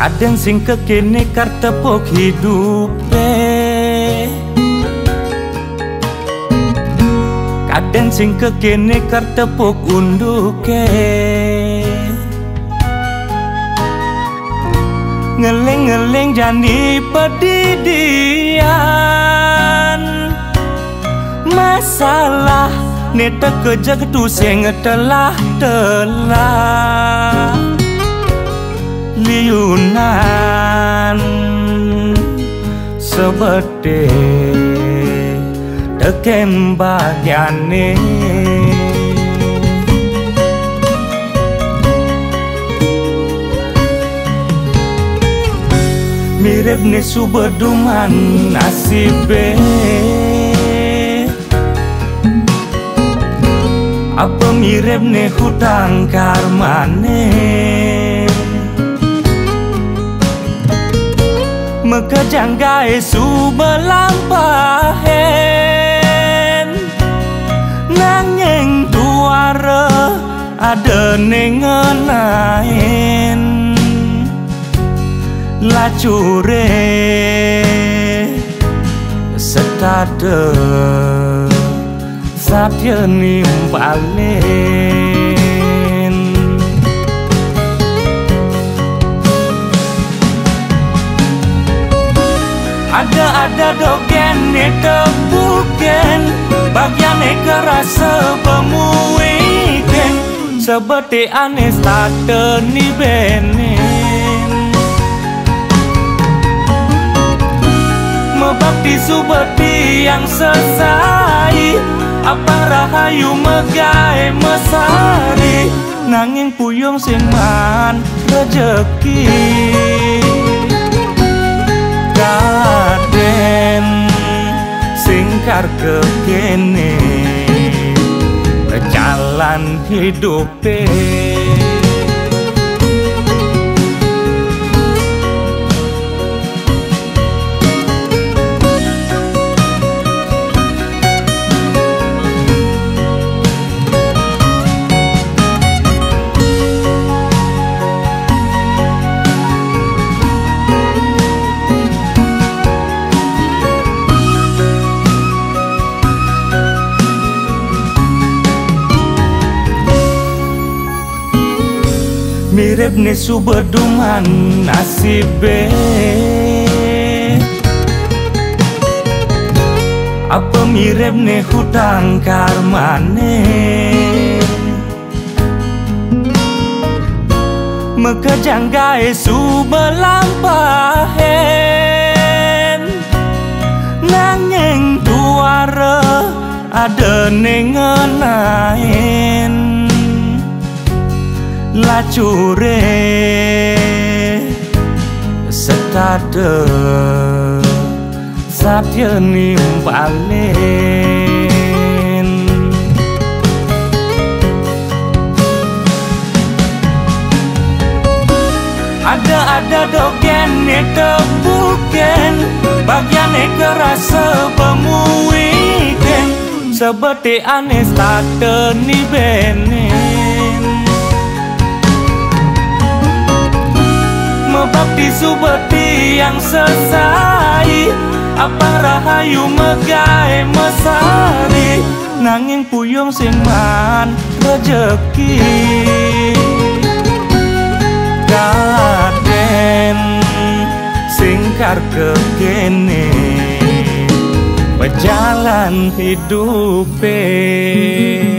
Kadang sing kekene kartepok hidupe, kadang sing kekene kartepok unduke. Ngeleng-ngeleng jani pedidian, masalah neta kejak tu sing telah liunan sebete teken bagiane. Mirip ne subeduman nasibe, apa mirip ne hutang karmane. Mekejang gae subelampahen, nanging tuare ada nengenain. Lacure setade satya nimpalen. Ada dogen tebuken, bagiane kerasa pemuiken, sebete ane starte ni benen. Mebakti subeti yang sesai, apa rahayu megai mesari, nanging puyung sing man rejeki. Kaden singkar kekene jalan hidupe. Mirip ne subeduman nasibe, apa mirip ne hutang karmane. Mekejang gae subelampahen, nanging tuare ada nengenain. Lacure setade satya nimpalen. Ada dogen tebuken, bagiane kerasa pemuiken, sebete ane starte ni benen. Mebakti subeti yang sesai, apa rahayu megai mesari, nanging puyung sing man rejeki. Kaden singkar kekene berjalan hidupe.